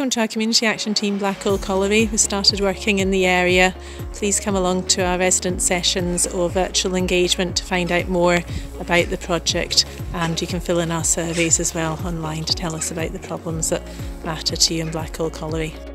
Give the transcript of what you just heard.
Welcome to our Community Action Team Blackhall Colliery. We started working in the area. Please come along to our resident sessions or virtual engagement to find out more about the project, and you can fill in our surveys as well online to tell us about the problems that matter to you in Blackhall Colliery.